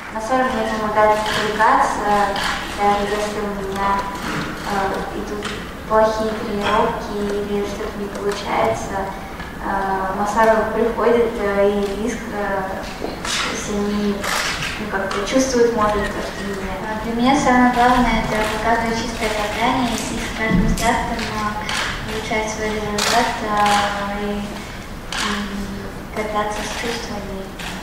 Насколько мне помогает публикация, даже если у меня идут плохие тренировки или что-то не получается, массажер приходит и риск, если они как-то чувствуют, может, то, что меня. Для меня самое главное это показывать чистое катание, и с каждым стартом улучшать свой результат и кататься с чувствами.